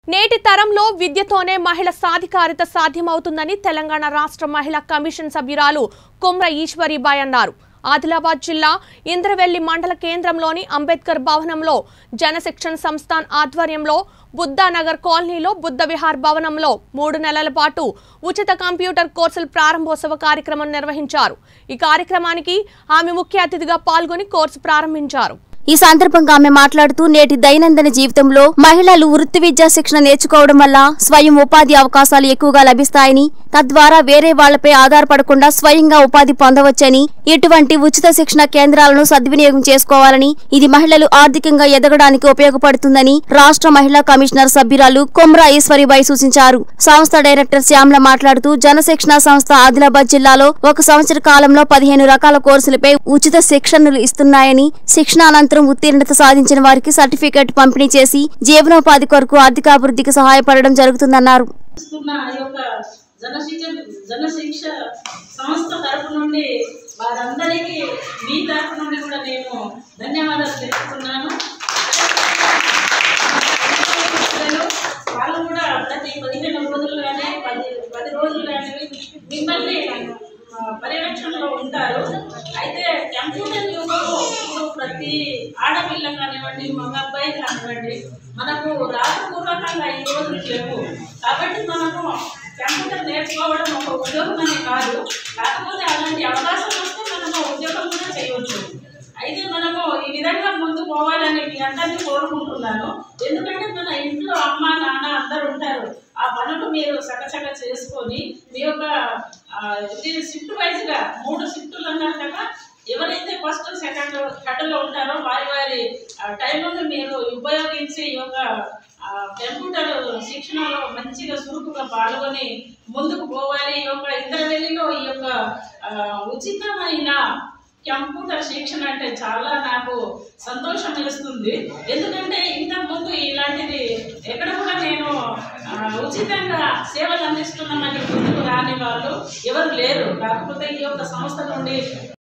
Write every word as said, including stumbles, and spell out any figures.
నేటి తరంలో విద్యతోనే మహిళ సాధికారిత సాధ్యమవుతుందని తెలంగాణ రాష్ట్ర మహిళా కమిషన్ సభ్యురాలు కొమ్ర ఈశ్వరీబాయ్ అన్నారు. ఆదిలాబాద్ జిల్లా ఇంద్రవెల్లి మండల కేంద్రంలోని అంబేద్కర్ భవనంలో జనశిక్షణ సంస్థాన్ ఆధ్వర్యంలో బుద్ధానగర్ కాలనీలో బుద్ధ విహార్ భవనంలో మూడు నెలల పాటు ఉచిత కంప్యూటర్ కోర్సుల ప్రారంభోత్సవ కార్యక్రమం నిర్వహించారు. ఈ కార్యక్రమానికి ఆమె ముఖ్య అతిథిగా పాల్గొని కోర్సు ప్రారంభించారు. ఈ సందర్భంగా ఆమె మాట్లాడుతూ నేటి దైనందిన జీవితంలో మహిళలు వృత్తి విద్యా శిక్షణ నేర్చుకోవడం వల్ల స్వయం ఉపాధి అవకాశాలు ఎక్కువగా లభిస్తాయని, తద్వారా వేరే వాళ్లపై ఆధారపడకుండా స్వయంగా ఉపాధి పొందవచ్చని, ఇటువంటి ఉచిత శిక్షణ కేంద్రాలను సద్వినియోగం చేసుకోవాలని, ఇది మహిళలు ఆర్థికంగా ఎదగడానికి ఉపయోగపడుతుందని రాష్ట్ర మహిళా కమిషనర్ సభ్యురాలు కొమ్ర ఈశ్వరీబాయ్ సూచించారు. సంస్థ డైరెక్టర్ శ్యామల మాట్లాడుతూ జనశిక్షణ సంస్థ ఆదిలాబాద్ జిల్లాలో ఒక సంవత్సర కాలంలో పదిహేను రకాల కోర్సులపై ఉచిత శిక్షణలు ఇస్తున్నాయని, శిక్షణ అనంతరం ఉత్తీర్ణత సాధించిన వారికి సర్టిఫికెట్ పంపిణీ చేసి జీవనోపాధి కొరకు ఆర్థికాభివృద్ధికి సహాయపడడం జరుగుతుందన్నారు. జనశిక్ష సంస్థ తరపు నుండి వారందరికీ మీ తరపు నుండి కూడా నేను ధన్యవాదాలు తెలుపుతున్నాను. వాళ్ళు కూడా ప్రతి పదిహేను రోజులు కానీ పది పది రోజులు కానీ మిమ్మల్ని పర్యవేక్షణలో ఉంటారు. అయితే కంప్యూటర్ యుగంలో ఇప్పుడు ప్రతి ఆడపిల్ల కానివ్వండి, మగ అబ్బాయి కానివ్వండి, మనకు రాతపూర్వకంగా ఈ రోజులు లేవు. కాబట్టి మనము కంప్యూటర్ నేర్చుకోవడం ఒక ఉద్యోగం అని కాదు, కాకపోతే అలాంటి అవకాశం వస్తే మనము ఉద్యోగం కూడా చేయవచ్చు. అయితే మనము ఈ విధంగా ముందు పోవాలని మీ అందరినీ కోరుకుంటున్నాను. ఎందుకంటే మన ఇంట్లో అమ్మ నాన్న అందరు ఉంటారు. ఆ పనులు మీరు చక్కచక్క చేసుకొని మీ యొక్క షిఫ్ట్ వైజ్గా మూడు షిఫ్టులు అన్నారు కదా, ఎవరైతే ఫస్ట్ సెకండ్ థర్డ్లో ఉంటారో వారి వారి టైంను మీరు ఉపయోగించి ఈ యొక్క కంప్యూటర్ శిక్షణలో మంచిగా చురుకుగా పాల్గొని ముందుకు పోవాలి. ఈ యొక్క ఇంద్రవెల్లిలో ఈ యొక్క ఉచితమైన కంప్యూటర్ శిక్షణ అంటే చాలా నాకు సంతోషం వేస్తుంది. ఎందుకంటే ఇంతకుముందు ఇలాంటిది ఎక్కడ కూడా నేను ఉచితంగా సేవలు అందిస్తున్నామని ముందుకు రాని వాళ్ళు ఎవరు లేరు. కాకపోతే ఈ యొక్క సంస్థ నుండి